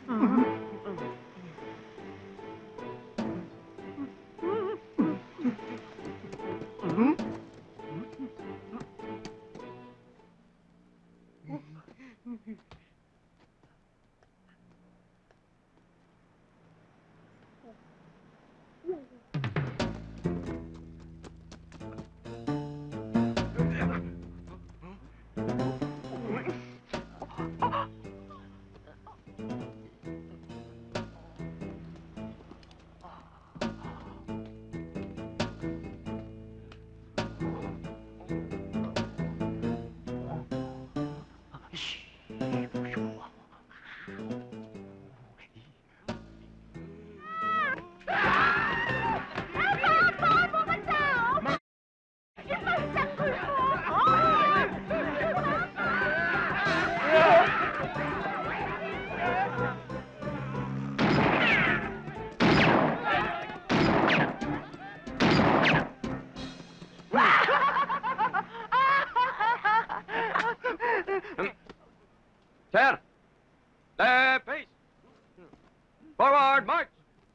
Sir! Left face! Forward march!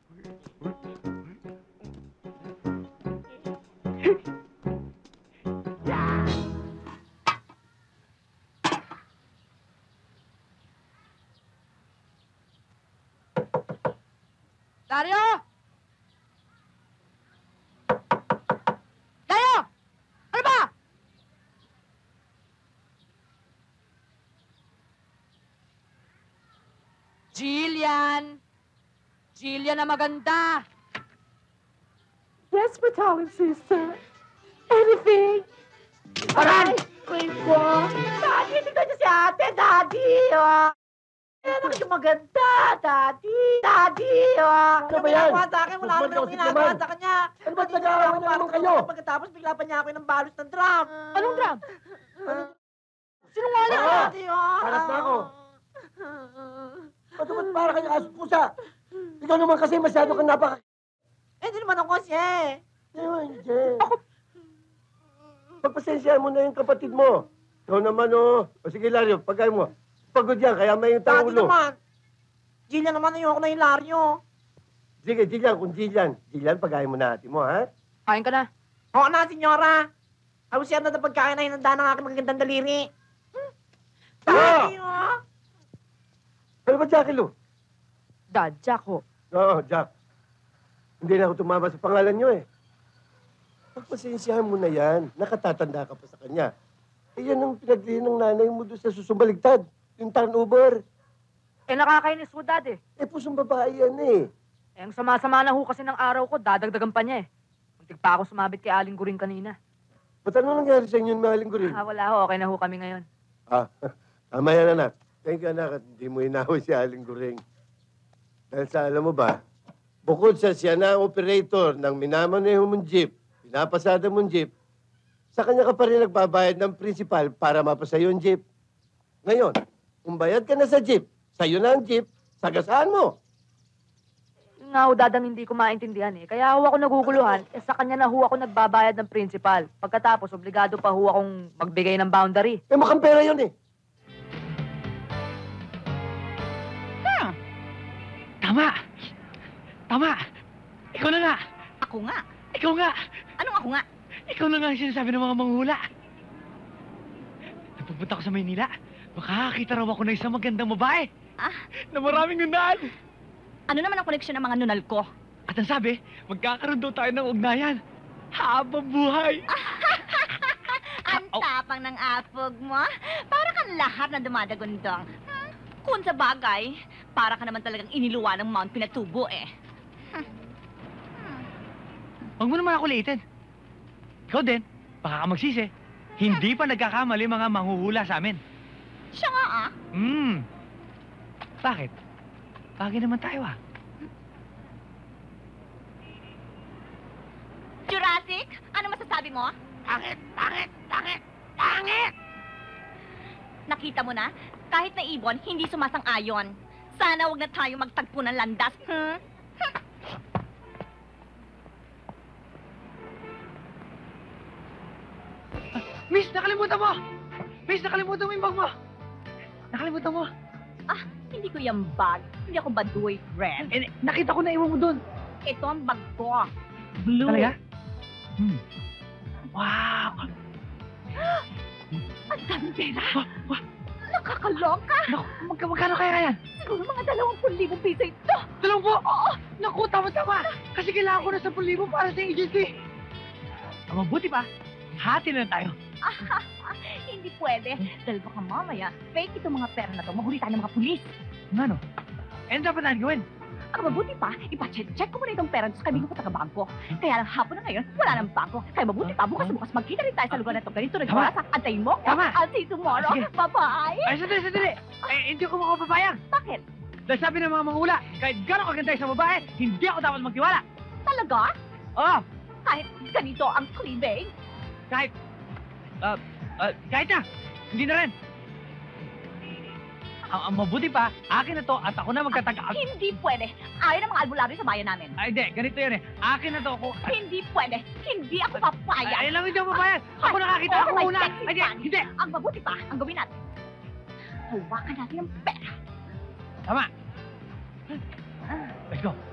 Dario! Dario! Ano ba? Jillian! Jillian na maganda! Yes, Vitaly, sister. Anything. Paran! Ay, ko. Daddy, tignan niyo si ate, Daddy. Oh. Yan ang yung maganda, Daddy. Daddy, oh. Ano ba yan? Ginagawa sa akin, wala naman akong ginagawa sa kanya. Ano ba nag-aaway na naman kayo? Pagkatapos bigla pa niya ako ng balos ng drum. Anong drum? Sinungaling, Oo. Daddy, oh. Harap na ako. Ba't para kanya aso pusa? Ikaw naman kasi masyado kang napaka... Eh, hindi naman ako siya eh. Ako... Pagpasensyahan mo na yung kapatid mo. Ikaw naman, oh. O sige, Lario, pagkain mo. Pagod yan, kaya may yung Daddy ulo. naman. Jillian naman, ayoko na Hilario. Sige, Jillian, kung Jillian. Jillian, pagkain mo na ate mo, ha? Kain ka na. Oo na, senyora. Awusyan na pagkain na hinanda ng aking magagandang daliri. Daddy, oh. Ano ba, Jackalo? Dad, Jack ho. Oo, Jack. Hindi na ako tumama sa pangalan nyo, eh. Pagpasensyahan mo na yan. Nakatatanda ka pa sa kanya. Eh, yan ang pinaglihin ng nanay mo doon sa susumbaligtad. Yung turnover. Eh, nakakainis ho, Dad eh. Eh, pusong babae yan, eh. Eh, ang sama-sama na ho kasi ng araw ko, dadagdagan pa niya eh. Muntik pa ako sumabit kay Aling Guring kanina. Ba't ano nangyari sa inyo, mahaling ko rin? Ah, wala ho. Okay na ho kami ngayon. Ah, tama yan, anak. Thank you, anak, at hindi mo inaway si Aling Guring. Dahil sa alam mo ba, bukod sa siya na ang operator ng minamaneho mong jeep, pinapasada mong jeep, sa kanya ka pa rin nagbabayad ng principal para mapasa yung jeep. Ngayon, kung bayad ka na sa jeep, sa'yo na ang jeep, sagasaan mo. Yung nga ho, Dad, ang hindi ko maintindihan eh. Kaya ho ako naguguluhan, eh sa kanya na ho ako nagbabayad ng principal. Pagkatapos, obligado pa ho akong magbigay ng boundary. Eh, mukhang pera yun, eh. Tama! Tama! Ikaw na nga! Ako nga. Ikaw nga! Anong ako nga? Ikaw na nga ang sinasabi ng mga manghula. Napupunta ko sa Maynila. Makakakita raw ako ng isang magandang babae. Ah? Na maraming nunal. Ano naman ang koleksyon ng mga nunal ko? At ang sabi, magkakaroon daw tayo ng ugnayan. Habang buhay. Ang tapang ng apog mo. Para kang lahat na dumadagundong. Kung sa bagay, para ka naman talagang iniluwa ng Mount Pinatubo eh. Huwag mo naman ako liitin. Ikaw din, baka ka magsisi. Hindi pa nagkakamali mga manghuhula sa amin. Siya nga ah. Bakit? Bagay naman tayo ah. Jurassic, ano masasabi mo? Pangit, pangit, pangit, pangit! Nakita mo na, kahit na ibon, hindi sumasang-ayon. Sana wag na tayo magtagpo ng landas. Miss, nakalimutan mo! Miss, nakalimutan mo yung bag mo! Nakalimutan mo! Hindi ko yung bag. Hindi ako baduy, friend. Eh, nakita ko na iwan mo doon. Ito ang bag ko. Blue. Talaga? Wow! Ang daming pera. Wah! Nakakaloka. Naku, magkano kaya yan? Siguro mga 20,000 piso ito. 20? Oo! Naku, tama-tama! Kasi kailangan ko na 10,000 para sa agency. Ang mabuti pa, hati na lang tayo. Hindi pwede. Dahil baka mamaya, fake itong mga pera na to. Mahuli tayo ng mga pulis. Ano? Eh, ano dapat natin gawin? Ang mabuti pa, ipacheck ko muna itong pera sa kaibigan ko taga-bangko. Kaya lang hapon na ngayon, wala nang bangko. Kaya mabuti pa, bukas magkita rin tayo sa lugar na ito. Ganito rin Tama. sa antayin mo. Tama. I'll see you tomorrow. Sige. Bye-bye. Ay, sandali! Eh, hindi ko makapapayag. Bakit? Dahil sabi ng mga manghula, kahit gano'ng kaganda sa babae, hindi ako dapat magtiwala. Talaga? Oo! Kahit ganito ang klibeng? Kahit na, hindi na rin. Ang mabuti pa, akin na to at ako na magkataga. Hindi pwede. Ayaw ng mga albularyo sa bayan namin. Ay, hindi, ganito yan eh. Akin na to ako. Hindi pwede. Hindi ako papayag. Ay, lang hindi ako papayag. Ako nakakita, ako May una. sexy Ay, hindi, fan. hindi. Ang mabuti pa, ang gawin natin. Hawakan natin ang pera. Tama. Let's go.